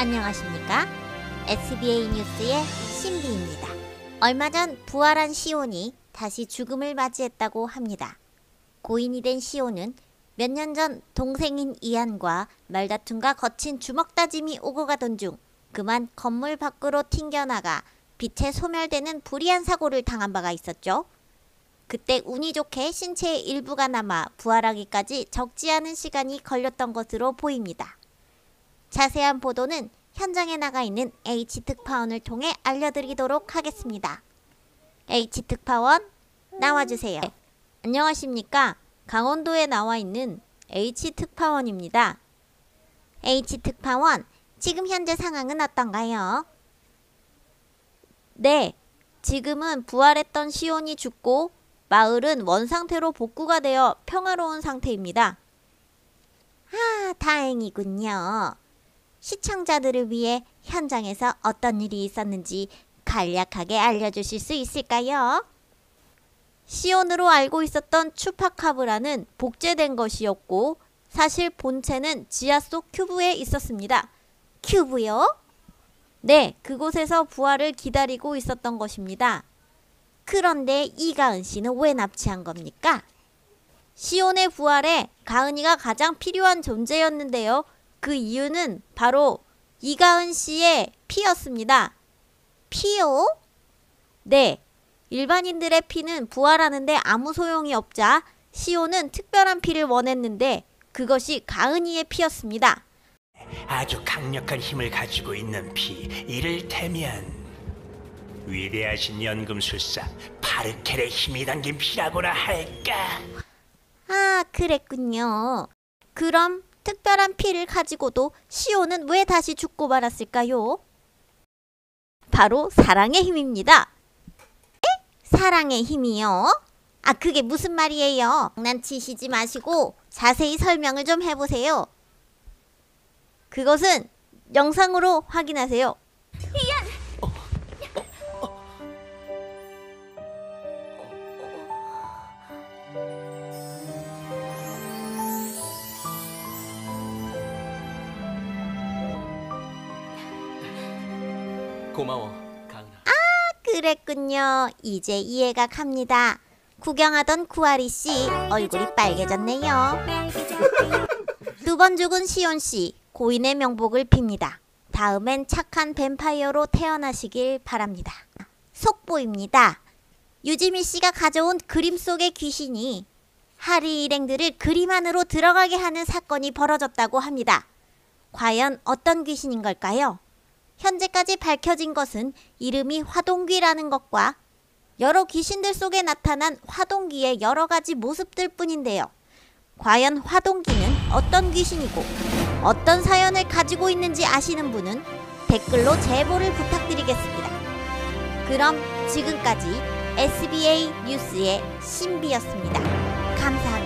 안녕하십니까? SBA 뉴스의 신비입니다. 얼마 전 부활한 시온이 다시 죽음을 맞이했다고 합니다. 고인이 된 시온은 몇 년 전 동생인 이안과 말다툼과 거친 주먹 다짐이 오고 가던 중 그만 건물 밖으로 튕겨나가 빛에 소멸되는 불의한 사고를 당한 바가 있었죠. 그때 운이 좋게 신체의 일부가 남아 부활하기까지 적지 않은 시간이 걸렸던 것으로 보입니다. 자세한 보도는 현장에 나가 있는 H특파원을 통해 알려드리도록 하겠습니다. H특파원 나와주세요. 안녕하십니까? 강원도에 나와 있는 H특파원입니다. H특파원, 지금 현재 상황은 어떤가요? 네, 지금은 부활했던 시온이 죽고 마을은 원상태로 복구가 되어 평화로운 상태입니다. 아, 다행이군요. 시청자들을 위해 현장에서 어떤 일이 있었는지 간략하게 알려주실 수 있을까요? 시온으로 알고 있었던 추파카브라는 복제된 것이었고 사실 본체는 지하 속 큐브에 있었습니다. 큐브요? 네, 그곳에서 부활을 기다리고 있었던 것입니다. 그런데 이가은 씨는 왜 납치한 겁니까? 시온의 부활에 가은이가 가장 필요한 존재였는데요. 그 이유는 바로 이가은 씨의 피였습니다. 피요? 네, 일반인들의 피는 부활하는데 아무 소용이 없자 시온은 특별한 피를 원했는데 그것이 가은이의 피였습니다. 아주 강력한 힘을 가지고 있는 피, 이를테면 위대하신 연금술사 파르켈의 힘이 담긴 피라고나 할까? 아, 그랬군요. 그럼 특별한 피를 가지고도 시온은 왜 다시 죽고 말았을까요? 바로 사랑의 힘입니다. 에? 사랑의 힘이요? 아, 그게 무슨 말이에요? 장난치시지 마시고 자세히 설명을 좀 해보세요. 그것은 영상으로 확인하세요. 고마워, 가은아. 그랬군요. 이제 이해가 갑니다. 구경하던 구아리씨 얼굴이 빨개졌네요. 두 번 죽은 시온씨, 고인의 명복을 빕니다. 다음엔 착한 뱀파이어로 태어나시길 바랍니다. 속보입니다. 유지미씨가 가져온 그림 속의 귀신이 하리 일행들을 그림 안으로 들어가게 하는 사건이 벌어졌다고 합니다. 과연 어떤 귀신인 걸까요? 현재까지 밝혀진 것은 이름이 화동귀라는 것과 여러 귀신들 속에 나타난 화동귀의 여러 가지 모습들 뿐인데요. 과연 화동귀는 어떤 귀신이고 어떤 사연을 가지고 있는지 아시는 분은 댓글로 제보를 부탁드리겠습니다. 그럼 지금까지 SBA 뉴스의 신비였습니다. 감사합니다.